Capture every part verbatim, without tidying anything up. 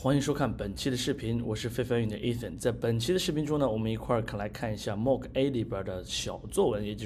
欢迎收看本期的视频，我是非凡语的 Ethan。在本期的视频中呢，我们一块儿来看一下 Mock A 里边的小作文，也就是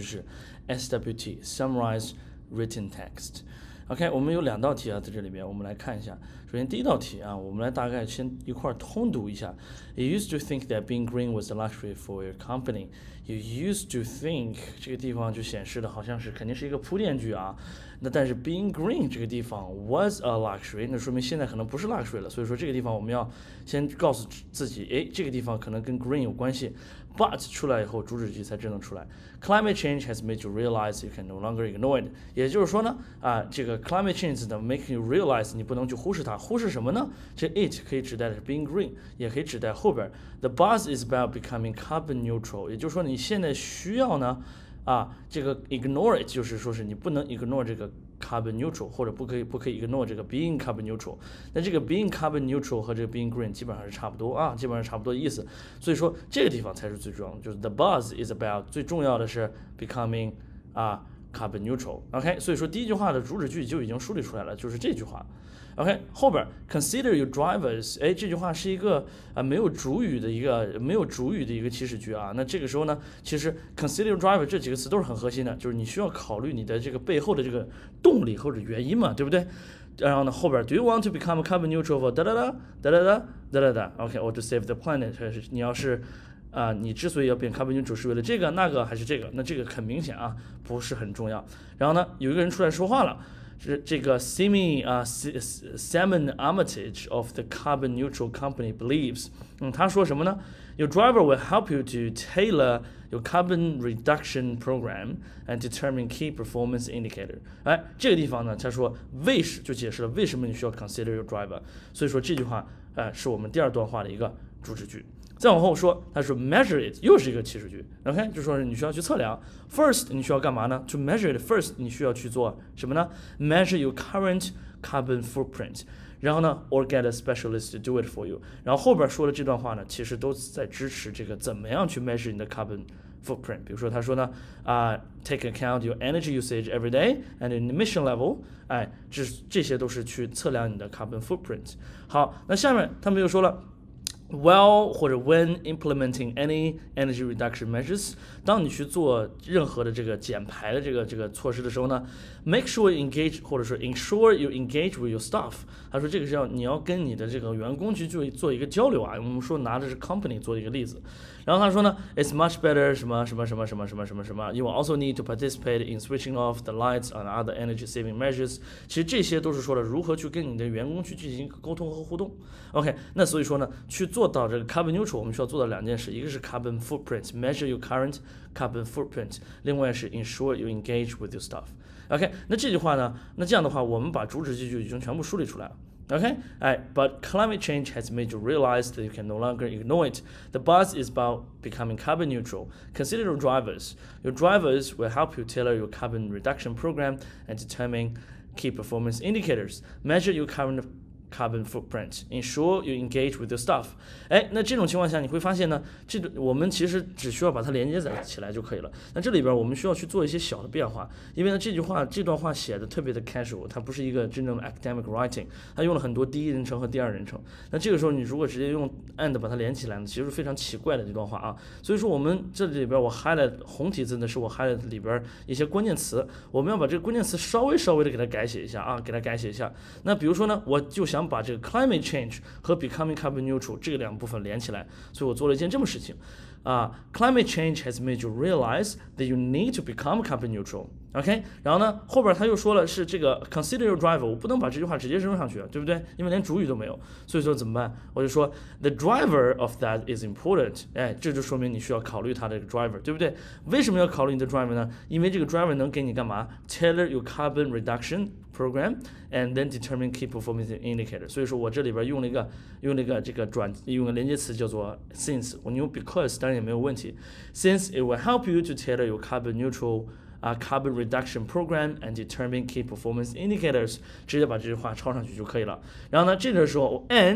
S W T Summarize Written Text。OK， 我们有两道题啊，在这里边我们来看一下。首先第一道题啊，我们来大概先一块儿通读一下。You used to think that being green was a luxury for your company. You used to think 这个地方就显示的好像是肯定是一个铺垫句啊。那但是 being green 这个地方 was a luxury， 那说明现在可能不是 luxury 了。所以说这个地方我们要先告诉自己，哎，这个地方可能跟 green 有关系。But 出来以后，主旨句才真能出来。Climate change has made you realize you can no longer ignore it。也就是说呢，啊，这个 climate change 的 make you realize 你不能去忽视它。忽视什么呢？这 it 可以指代的是 being green， 也可以指代后边 the buzz is about becoming carbon neutral。也就是说你现在需要呢，啊，这个 ignore it 就是说是你不能 ignore 这个 carbon neutral， 或者不可以不可以 ignore 这个 being carbon neutral。那这个 being carbon neutral 和这个 being green 基本上是差不多啊，基本上差不多的意思。所以说这个地方才是最重要的，就是 the buzz is about 最重要的是 becoming 啊 carbon neutral。OK， 所以说第一句话的主旨句就已经梳理出来了，就是这句话。OK， 后边 consider your drivers， 哎，这句话是一个啊、呃、没有主语的一个没有主语的一个祈使句啊。那这个时候呢，其实 consider your driver 这几个词都是很核心的，就是你需要考虑你的这个背后的这个动力或者原因嘛，对不对？然后呢，后边 do you want to become carbon neutral for 哒哒哒哒哒哒哒哒哒 OK， or to save the planet， 你要是啊、呃，你之所以要变 carbon neutral 是为了这个那个还是这个？那这个很明显啊，不是很重要。然后呢，有一个人出来说话了。是这个 Simi 啊、uh, Simon Armitage of the Carbon Neutral Company believes， 嗯，他说什么呢 ？Your driver will help you to tailor your carbon reduction program and determine key performance indicator。哎，这个地方呢，他说为什就解释了为什么你需要 consider your driver。所以说这句话，呃，是我们第二段话的一个主旨句。再往后说，他说 measure it 又是一个祈使句 ，OK， 就说是你需要去测量。First， 你需要干嘛呢 ？To measure it first， 你需要去做什么呢 ？Measure your current carbon footprint。然后呢 ，or get a specialist to do it for you。然后后边说的这段话呢，其实都在支持这个怎么样去 measure 你的 carbon footprint。比如说他说呢，啊、uh, ，take account your energy usage every day and an emission level。哎，这这些都是去测量你的 carbon footprint。好，那下面他们又说了。Well 或者 when implementing any energy reduction measures， 当你去做任何的这个减排的这个这个措施的时候呢 ，make sure you engage 或者说 ensure you engage with your staff。他说这个是要你要跟你的这个员工去做做一个交流啊。我们说拿的是 company 做一个例子，然后他说呢 ，it's much better 什么什么什么什么什么什么什么 ，you will also need to participate in switching off the lights and other energy saving measures。其实这些都是说了如何去跟你的员工去进行沟通和互动。OK， 那所以说呢，去做到这个 carbon neutral， 我们需要做到两件事，一个是 carbon footprint，measure your current carbon footprint， 另外是 ensure you engage with your staff。OK， 那这句话呢，那这样的话，我们把主旨句就已经全部梳理出来了。Okay, right, but climate change has made you realize that you can no longer ignore it. The buzz is about becoming carbon neutral. Consider your drivers. Your drivers will help you tailor your carbon reduction program and determine key performance indicators. Measure your current carbon footprint. Ensure you engage with your staff. 哎，那这种情况下你会发现呢，这我们其实只需要把它连接在起来就可以了。那这里边我们需要去做一些小的变化，因为呢这句话这段话写的特别的 casual， 它不是一个真正的 academic writing， 它用了很多第一人称和第二人称。那这个时候你如果直接用 and 把它连起来呢，其实是非常奇怪的这段话啊。所以说我们这里边我 highlight 红体字呢是我 highlight 里边一些关键词，我们要把这个关键词稍微稍微的给它改写一下啊，给它改写一下。那比如说呢，我就想把这个 climate change 和 becoming carbon neutral 这个两部分连起来，所以我做了一件这么事情啊、uh, ，climate change has made you realize that you need to become carbon neutral。OK， 然后呢，后边他又说了是这个 consider your driver， 我不能把这句话直接扔上去，对不对？因为连主语都没有，所以说怎么办？我就说 the driver of that is important。哎，这就说明你需要考虑他的 driver， 对不对？为什么要考虑你的 driver 呢？因为这个 driver 能给你干嘛 ？tailor your carbon reduction program and then determine key performance indicator。所以说我这里边用了一个用了一个这个转用个连接词叫做 since， 我用 because 当然也没有问题。Since it will help you to tailor your carbon neutral Uh, carbon reduction program and determine key performance indicators， 直接把这句话抄上去就可以了。然后呢，这个时候 and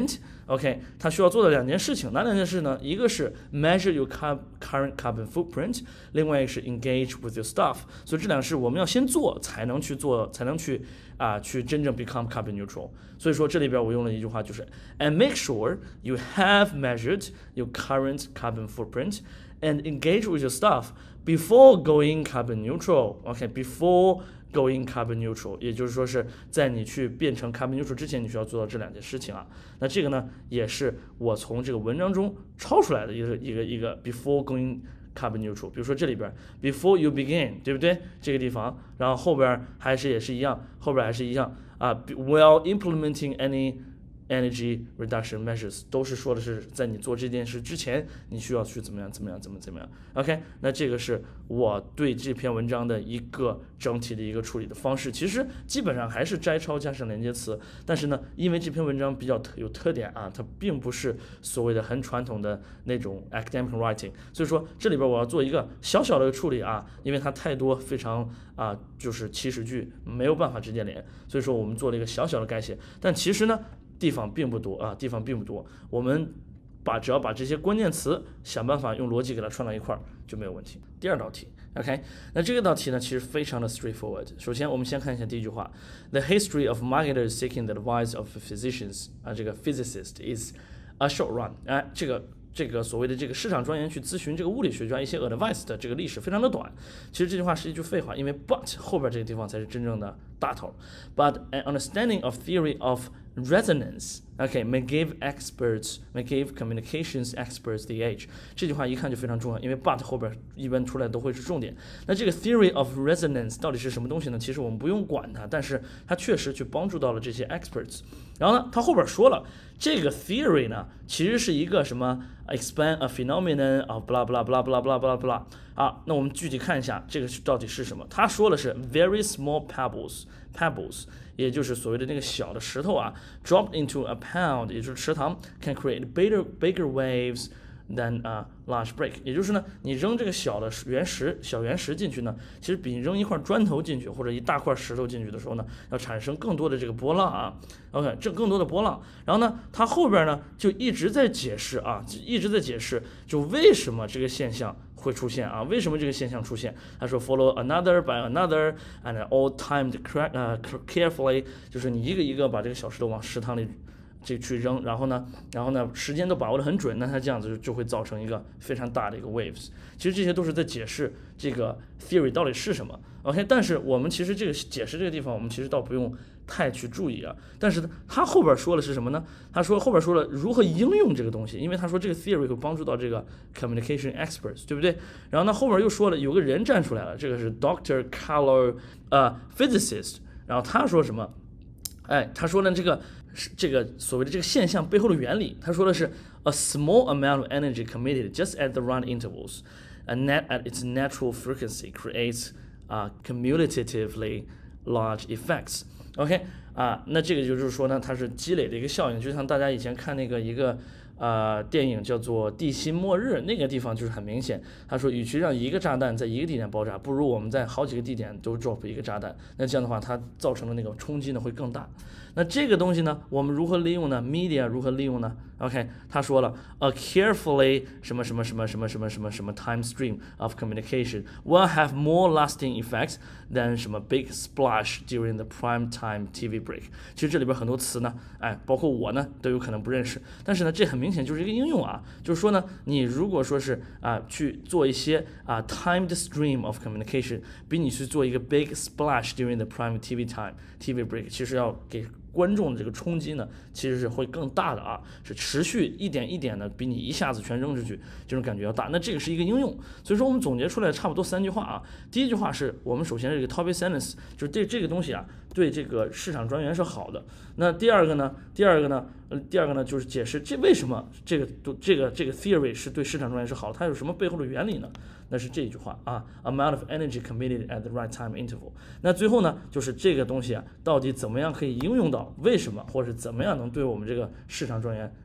OK， 它需要做的两件事情，哪两件事呢？一个是 measure your current carbon footprint， 另外一个是 engage with your staff。所以这两个是我们要先做，才能去做，才能去啊去真正 become carbon neutral。所以说这里边我用了一句话，就是 and make sure you have measured your current carbon footprint and engage with your staff before going carbon neutral。OK，before going carbon neutral， 也就是说是在你去变成 carbon neutral 之前，你需要做到这两件事情啊。那这个呢，也是我从这个文章中抄出来的一个一个一个 before going carbon neutral。比如说这里边 before you begin， 对不对？这个地方，然后后边还是也是一样，后边还是一样啊。While implementing any energy reduction measures， 都是说的是在你做这件事之前，你需要去怎么样怎么样怎么怎么样。OK， 那这个是我对这篇文章的一个整体的一个处理的方式。其实基本上还是摘抄加上连接词，但是呢，因为这篇文章比较特有特点啊，它并不是所谓的很传统的那种 academic writing， 所以说这里边我要做一个小小的处理啊，因为它太多非常啊就是祈使句没有办法直接连，所以说我们做了一个小小的改写，但其实呢。地方并不多啊，地方并不多。我们把只要把这些关键词想办法用逻辑给它串到一块儿就没有问题。第二道题 ，OK， 那这个道题呢其实非常的 straightforward。首先我们先看一下第一句话 ，The history of marketers seeking the advice of physicians 啊，这个 physicist is a short run。哎，这个。这个所谓的这个市场专员去咨询这个物理学家一些 advice 的这个历史非常的短，其实这句话是一句废话，因为 but 后边这个地方才是真正的大头。But an understanding of theory of resonance, okay, may give experts, may give communications experts the edge。这句话一看就非常重要，因为 but 后边一般出来都会是重点。那这个 theory of resonance 到底是什么东西呢？其实我们不用管它，但是它确实去帮助到了这些 experts。然后呢，他后边说了，这个 theory 呢，其实是一个什么 expand a phenomenon of blah blah blah blah blah blah blah 啊。那我们具体看一下这个到底是什么？他说的是 very small pebbles pebbles， 也就是所谓的那个小的石头啊 ，dropped into a pound， 也就是池塘 ，can create bigger bigger waves than a large break。也就是呢，你扔这个小的原石小原石进去呢，其实比你扔一块砖头进去或者一大块石头进去的时候呢，要产生更多的这个波浪啊。OK， 这更多的波浪。然后呢，它后边呢就一直在解释啊，一直在解释就为什么这个现象会出现啊？为什么这个现象出现？他说 follow another by another and all timed 呃 carefully， 就是你一个一个把这个小石头往池塘里。这去扔，然后呢，然后呢，时间都把握得很准，那它这样子就就会造成一个非常大的一个 waves。其实这些都是在解释这个 theory 到底是什么。OK， 但是我们其实这个解释这个地方，我们其实倒不用太去注意啊。但是他后边说的是什么呢？他说后边说了如何应用这个东西，因为他说这个 theory 会帮助到这个 communication experts， 对不对？然后呢，后边又说了有个人站出来了，这个是 Doctor Carlo 呃 physicist， 然后他说什么？哎，他说呢这个。这个所谓的这个现象背后的原理，他说的是 a small amount of energy committed just at the run intervals, and net at its natural frequency creates uh, cumulatively large effects. OK 啊，那这个就是说呢，它是积累的一个效应，就像大家以前看那个一个。呃，电影叫做《地心末日》，那个地方就是很明显。他说，与其让一个炸弹在一个地点爆炸，不如我们在好几个地点都 drop 一个炸弹。那这样的话，它造成的那个冲击呢会更大。那这个东西呢，我们如何利用呢 ？Media 如何利用呢 ？OK， 他说了 ，a carefully 什么什么什么什么什么什么什么 time stream of communication will have more lasting effects than 什么 big splash during the prime time T V break。其实这里边很多词呢，哎，包括我呢都有可能不认识，但是呢，这很明显就是一个应用啊，就是说呢，你如果说是啊去做一些啊 timed stream of communication， 比你去做一个 big splash during the prime T V time T V break， 其实要给观众的这个冲击呢，其实是会更大的啊，是持续一点一点的，比你一下子全扔出去这种感觉要大。那这个是一个应用，所以说我们总结出来差不多三句话啊。第一句话是我们首先这个 topic sentence， 就是对这个东西啊，对这个市场专员是好的。那第二个呢，第二个呢，呃，第二个呢就是解释这为什么这个这个这个 theory 是对市场专员是好的，它有什么背后的原理呢？那是这一句话啊 ，amount of energy committed at the right time interval。那最后呢，就是这个东西啊，到底怎么样可以应用到？为什么，或者怎么样能对我们这个市场专员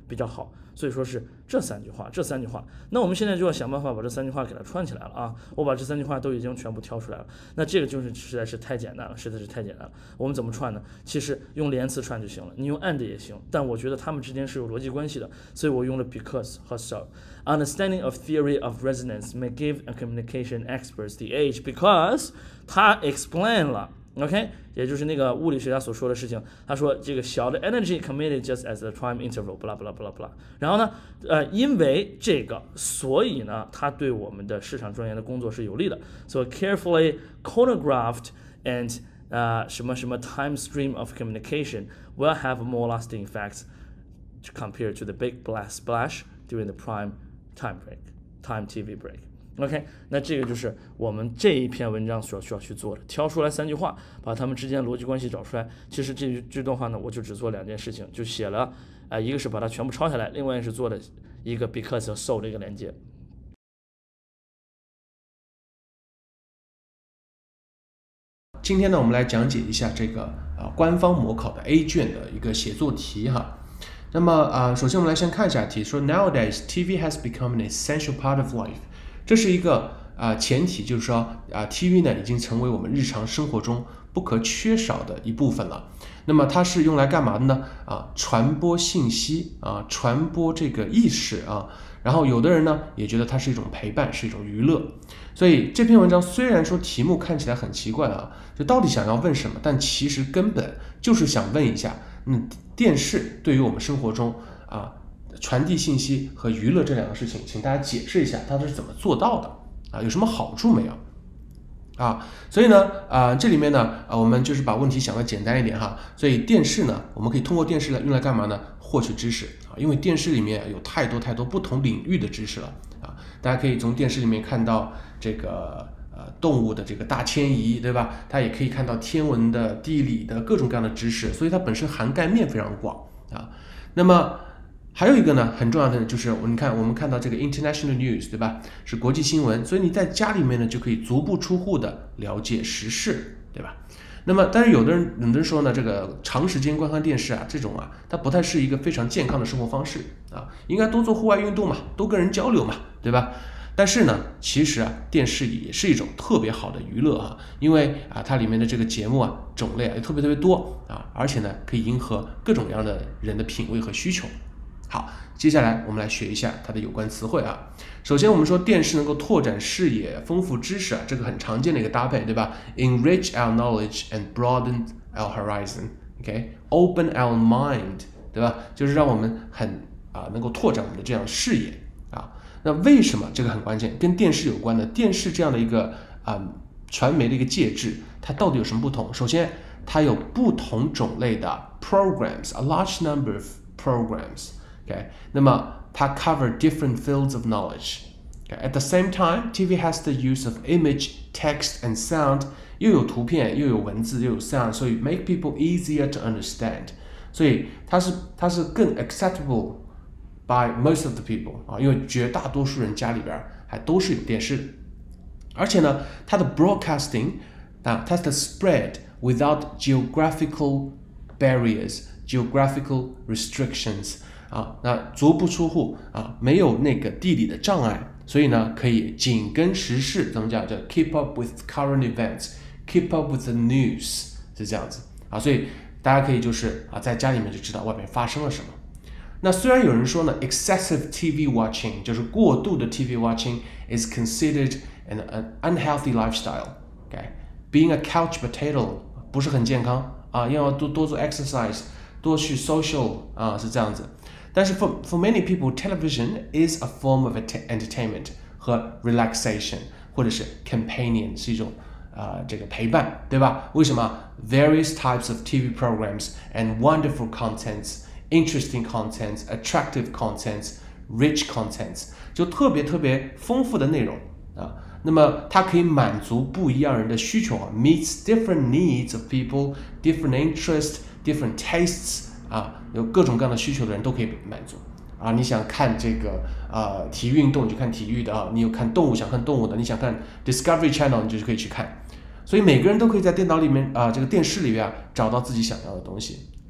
比较好。所以说是这三句话，这三句话。那我们现在就要想办法把这三句话给它串起来了啊！我把这三句话都已经全部挑出来了。那这个就是实在是太简单了，实在是太简单了。我们怎么串呢？其实用连词串就行了，你用 and 也行，但我觉得它们之间是有逻辑关系的，所以我用了 because 和 so。Understanding of theory of resonance may give a communication experts the edge because 它 explain 了。OK， 也就是那个物理学家所说的事情。他说这个小的 energy committed just as the time interval， blah blah blah blah。然后呢，呃，因为这个，所以呢，它对我们的市场专员的工作是有利的。So carefully choreographed and 呃什么什么 time stream of communication will have more lasting effects compared to the big blast splash during the prime time break, time T V break。OK， 那这个就是我们这一篇文章所需要去做的，挑出来三句话，把它们之间的逻辑关系找出来。其实这这段话呢，我就只做两件事情，就写了，呃，一个是把它全部抄下来，另外是做了一个 because 和 so 的一个连接。 今天呢，我们来讲解一下这个呃官方模考的 A 卷的一个写作题哈。那么啊、呃，首先我们来先看一下题，说 Nowadays T V has become an essential part of life。这是一个啊、呃、前提，就是说啊、呃、T V 呢已经成为我们日常生活中不可缺少的一部分了。那么它是用来干嘛的呢？啊，传播信息啊，传播这个意识啊。然后有的人呢也觉得它是一种陪伴，是一种娱乐。所以这篇文章虽然说题目看起来很奇怪啊，就到底想要问什么？但其实根本就是想问一下，嗯，电视对于我们生活中啊传递信息和娱乐这两个事情，请大家解释一下它是怎么做到的啊？有什么好处没有？啊，所以呢，啊、呃，这里面呢，啊，我们就是把问题想的简单一点哈。所以电视呢，我们可以通过电视来用来干嘛呢？获取知识啊，因为电视里面有太多太多不同领域的知识了啊。大家可以从电视里面看到这个呃动物的这个大迁移，对吧？它也可以看到天文的、地理的各种各样的知识，所以它本身涵盖面非常广啊。那么还有一个呢，很重要的就是，你看我们看到这个 international news， 对吧？是国际新闻，所以你在家里面呢就可以足不出户的了解时事，对吧？那么，但是有的人有的人说呢，这个长时间观看电视啊，这种啊，它不太是一个非常健康的生活方式啊，应该多做户外运动嘛，多跟人交流嘛，对吧？但是呢，其实啊，电视也是一种特别好的娱乐啊，因为啊，它里面的这个节目啊，种类啊也特别特别多啊，而且呢，可以迎合各种各样的人的品味和需求。好，接下来我们来学一下它的有关词汇啊。首先我们说电视能够拓展视野、丰富知识啊，这个很常见的一个搭配，对吧 ？Enrich our knowledge and broaden our horizon，OK，open、okay? our mind， 对吧？就是让我们很啊能够拓展我们的这样视野啊。那为什么这个很关键？跟电视有关的，电视这样的一个啊传媒的一个介质，它到底有什么不同？首先，它有不同种类的 programs，a large number of programs。Okay, 那么它 cover different fields of knowledge. Okay, at the same time, T V has the use of image, text, and sound. 又有图片，又有文字，又有 sound， 所以 make people easier to understand. 所以它是它是更 acceptable by most of the people 啊，因为绝大多数人家里边还都是有电视的。而且呢，它的 broadcasting 啊，它的 spread without geographical barriers, geographical restrictions。啊，那足不出户啊，没有那个地理的障碍，所以呢，可以紧跟时事，怎么讲？叫 keep up with current events，keep up with the news， 是这样子啊。所以大家可以就是啊，在家里面就知道外面发生了什么。那虽然有人说呢 ，excessive T V watching 就是过度的 T V watching is considered an, an unhealthy lifestyle。OK，being a couch potato 不是很健康啊，要多多做 exercise， 多去 social 啊，是这样子。但是 for, for many people, television is a form of entertainment 和 relaxation， 或者是 companion 是一种呃这个陪伴，对吧？为什么 ？Various types of T V programs and wonderful contents, interesting contents, attractive contents, rich contents， 就特别特别丰富的内容啊。那么它可以满足不一样人的需求啊 ，meets different needs of people, different interests, different tastes。啊，有各种各样的需求的人都可以满足啊！你想看这个呃体育运动，你就看体育的啊；你有看动物，想看动物的；你想看 Discovery Channel， 你就可以去看。所以每个人都可以在电脑里面啊、呃，这个电视里面啊找到自己想要的东西，是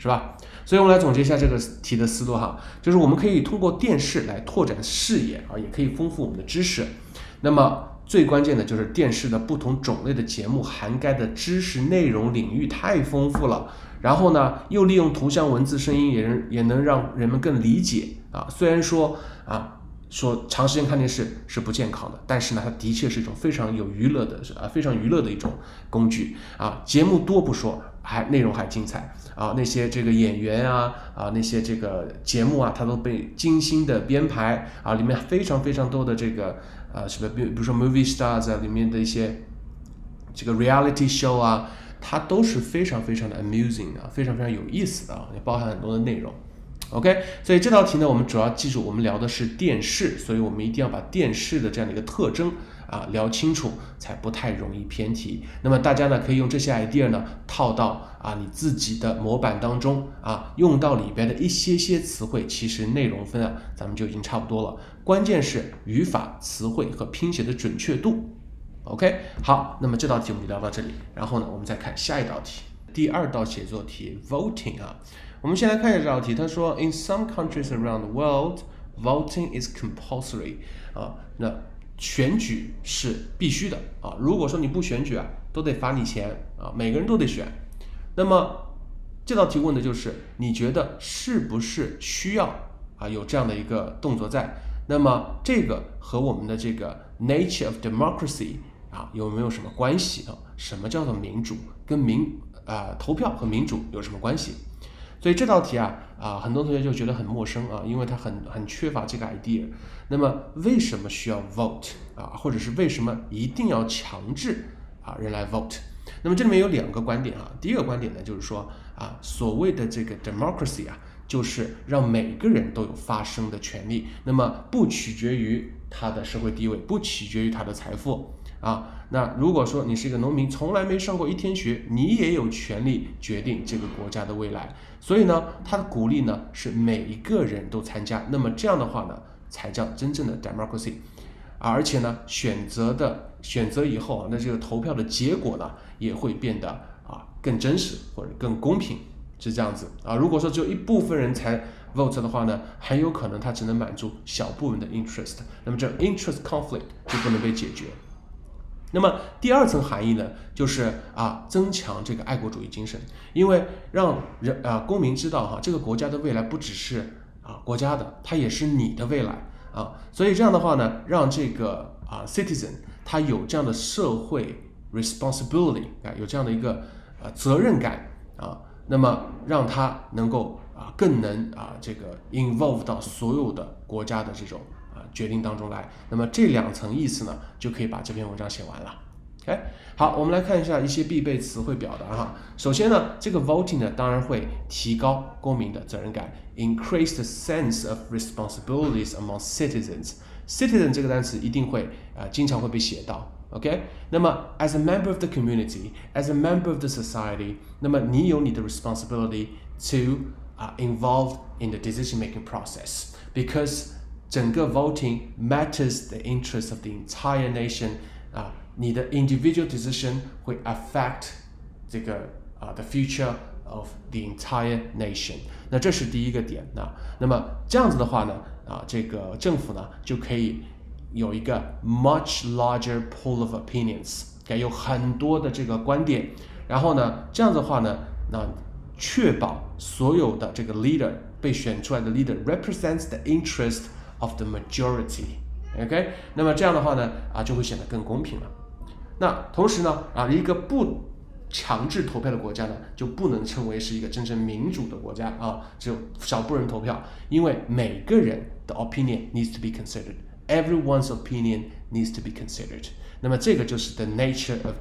是吧？所以我们来总结一下这个题的思路哈，就是我们可以通过电视来拓展视野啊，也可以丰富我们的知识。那么最关键的就是电视的不同种类的节目涵盖的知识内容领域太丰富了，然后呢，又利用图像、文字、声音也能也能让人们更理解啊。虽然说啊，说长时间看电视是不健康的，但是呢，它的确是一种非常有娱乐的啊，非常娱乐的一种工具啊。节目多不说，还内容还精彩啊。那些这个演员啊啊，那些这个节目啊，它都被精心的编排啊，里面非常非常多的这个呃什么，比比如说 movie stars 啊，里面的一些这个 reality show 啊，它都是非常非常的 amusing 的，非常非常有意思的啊，也包含很多的内容。OK， 所以这道题呢，我们主要记住，我们聊的是电视，所以我们一定要把电视的这样的一个特征啊聊清楚，才不太容易偏题。那么大家呢，可以用这些 idea 呢套到啊你自己的模板当中啊，用到里边的一些些词汇，其实内容分啊，咱们就已经差不多了。关键是语法、词汇和拼写的准确度。OK， 好，那么这道题我们就聊到这里，然后呢，我们再看下一道题，第二道写作题 ，voting 啊。我们先来看一下这道题，他说 ，In some countries around the world, voting is compulsory 啊，那选举是必须的啊。如果说你不选举啊，都得罚你钱啊，每个人都得选。那么这道题问的就是，你觉得是不是需要啊有这样的一个动作在？那么这个和我们的这个 nature of democracy 啊有没有什么关系啊？什么叫做民主？跟民啊投票和民主有什么关系？所以这道题啊啊，很多同学就觉得很陌生啊，因为它很很缺乏这个 idea。那么为什么需要 vote 啊，或者是为什么一定要强制啊人来 vote？ 那么这里面有两个观点啊。第一个观点呢，就是说啊，所谓的这个 democracy 啊，就是让每个人都有发声的权利，那么不取决于他的社会地位，不取决于他的财富。啊，那如果说你是一个农民，从来没上过一天学，你也有权利决定这个国家的未来。所以呢，他的鼓励呢是每一个人都参加。那么这样的话呢，才叫真正的 democracy。啊，而且呢，选择的选择以后啊，那这个投票的结果呢，也会变得啊更真实或者更公平，是这样子啊。如果说只有一部分人才 vote 的话呢，很有可能他只能满足小部分的 interest， 那么这 interest conflict 就不能被解决。那么第二层含义呢，就是啊，增强这个爱国主义精神，因为让人啊公民知道哈，这个国家的未来不只是啊国家的，它也是你的未来啊。所以这样的话呢，让这个啊 citizen 他有这样的社会 responsibility 啊，有这样的一个呃责任感啊，那么让他能够啊更能啊这个 involve 到所有的国家的这种决定当中来，那么这两层意思呢，就可以把这篇文章写完了。OK， 好，我们来看一下一些必备词汇表达哈。首先呢，这个 voting 呢，当然会提高公民的责任感 ，increase the sense of responsibilities among citizens。citizen 这个单词一定会啊、呃，经常会被写到。OK， 那么 as a member of the community, as a member of the society， 那么你有你的 responsibility to 啊、uh, involve in the decision-making process because整个 voting matters the interest of the entire nation 啊，你的 individual decision 会 affect 这个啊、uh, the future of the entire nation。那这是第一个点啊。那么这样子的话呢，啊，这个政府呢就可以有一个 much larger pool of opinions， 有很多的这个观点。然后呢，这样子的话呢，那确保所有的这个 leader 被选出来的 leader represents the interest of the majority，OK， 那么这样的话呢，啊，就会显得更公平了。那同时呢，啊，一个不强制投票的国家呢，就不能称为是一个真正民主的国家啊，只有少部分人投票，因为每个人的 opinion needs to be considered，everyone's opinion needs to be considered。那么这个就是 the nature of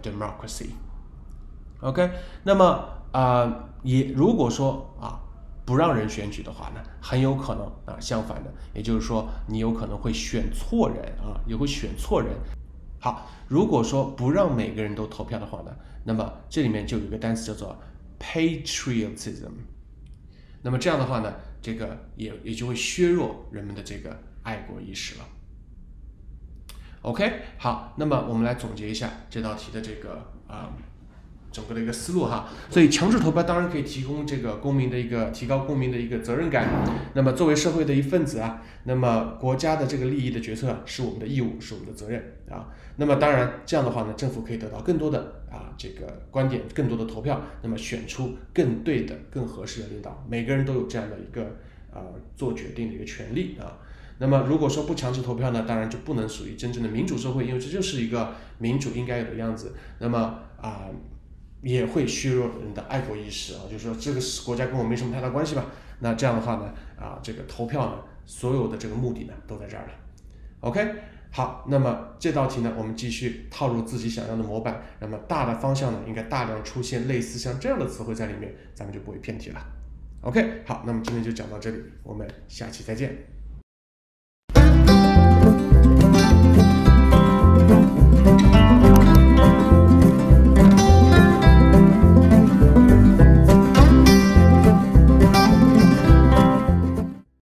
democracy。OK， 那么啊、呃，也如果说啊。不让人选举的话呢，很有可能啊相反的，也就是说你有可能会选错人啊，也会选错人。好，如果说不让每个人都投票的话呢，那么这里面就有一个单词叫做 patriotism。那么这样的话呢，这个也也就会削弱人们的这个爱国意识了。OK， 好，那么我们来总结一下这道题的这个啊、呃、 整个的一个思路哈。所以强制投票当然可以提供这个公民的一个提高公民的一个责任感。那么作为社会的一份子啊，那么国家的这个利益的决策是我们的义务，是我们的责任啊。那么当然这样的话呢，政府可以得到更多的啊这个观点，更多的投票，那么选出更对的、更合适的领导。每个人都有这样的一个啊做决定的一个权利啊。那么如果说不强制投票呢，当然就不能属于真正的民主社会，因为这就是一个民主应该有的样子。那么啊、呃，也会削弱人的爱国意识啊，就是说这个国家跟我没什么太大关系吧。那这样的话呢，啊，这个投票呢，所有的这个目的呢，都在这儿了。OK， 好，那么这道题呢，我们继续套入自己想要的模板。那么大的方向呢，应该大量出现类似像这样的词汇在里面，咱们就不会偏题了。OK， 好，那么今天就讲到这里，我们下期再见。